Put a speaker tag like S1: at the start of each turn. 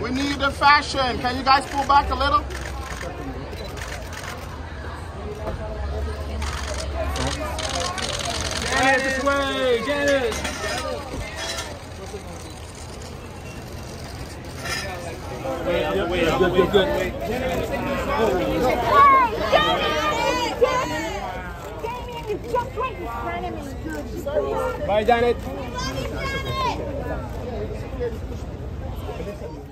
S1: We need the fashion. Can you guys pull back a little?
S2: Janet, this way, Janet. Wait, good.
S3: Just right in front of me.
S2: Bye, Janet.